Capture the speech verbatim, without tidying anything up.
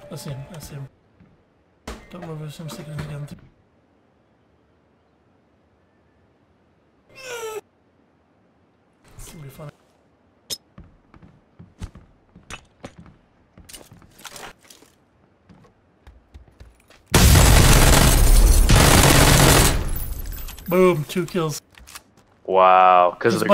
I see him. I see him. Don't move us. I'm sticking him again. It's gonna be funny. Boom, two kills. Wow, because of the